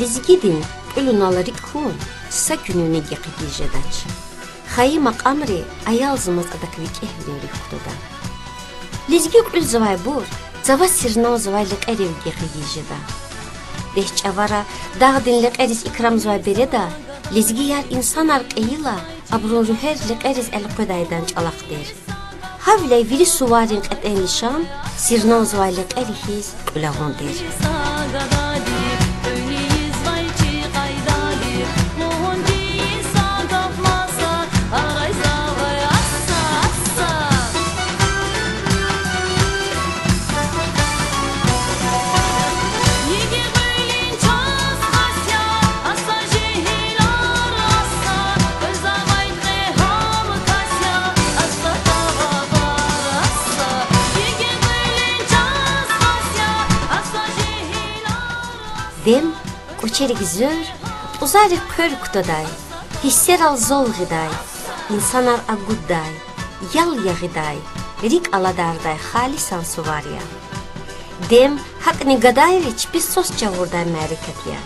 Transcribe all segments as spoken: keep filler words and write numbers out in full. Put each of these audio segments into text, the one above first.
Лизгидин пулуналари кун, са күнүнү гекиги жедач. Хаи макамри аялзымыз адаквик эхвин рихтода. Лизги кул завай бур, зава сирнау завай лекерев гекиги жеда. Дехч авара дагдин лекерис икрам завай береда, лизги яр инсан аркейла, абрун рухер лекерис элкодайдан чалак der. Havley viri suvarin qat'en nişan, sirnau zavay lekerihiz kulağın der. Dem koçerik zör, uzarik kör kutoday, hisseral zol gıday, insanar agudday, yal yağıday, rik aladarday halisan suvarya. Dem hakni gadayriç bir sos çavurday merikatya.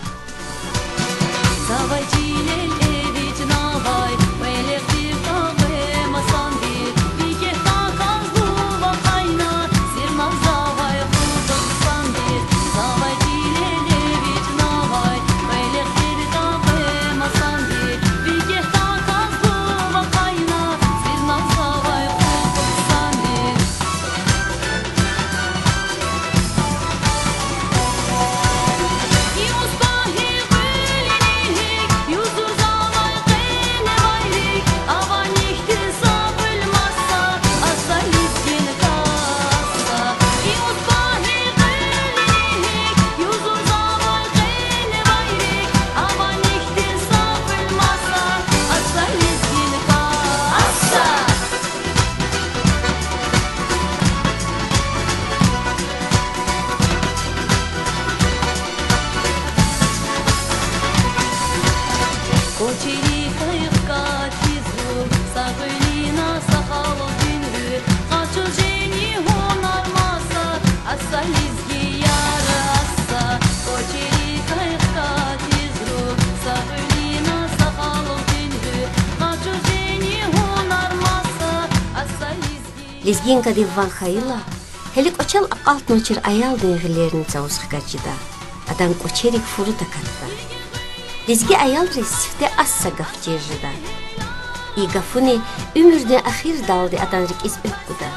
Lizginka divvan hayla, helik oçal aqalt noçer ayal denglerini zavusqacida. Adan koçerik furu takatta. Lizgi ayal resifte assa gafcerjida. I gafuni ümürde ahir daldı adan rik izbekkuda.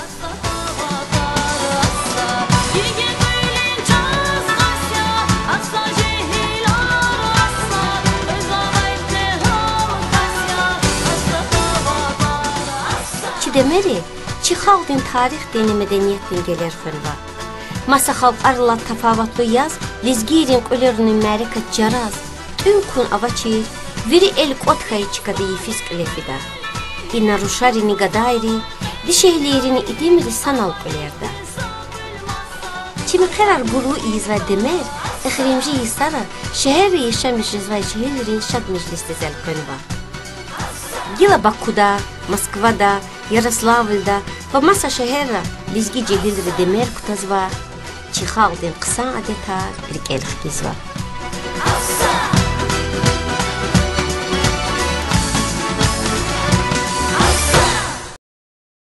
Çidemeri, Çiğaldın tarih deni medeniyetin gelir fırva. Masa halk arıla tafavatlı yaz, lizgirin ölürünün merikat caraz. Tüm kun avaçir, viri el kotkhayı çıkadı yifisk lefida. İna ruşarini gadayri, dişehlirini idimri sanal ölerda. Çimi karar bulu izva demer, ehrimci yisara, şehri yaşamış izva şehirlerin şad mecliste zel könva. Gila Baku'da, Moskva'da, Yaroslavil'da ve masa şehirra lizgi cehil ve demer kutazva, Çiğaldın kısa adetar, rik elx gizva.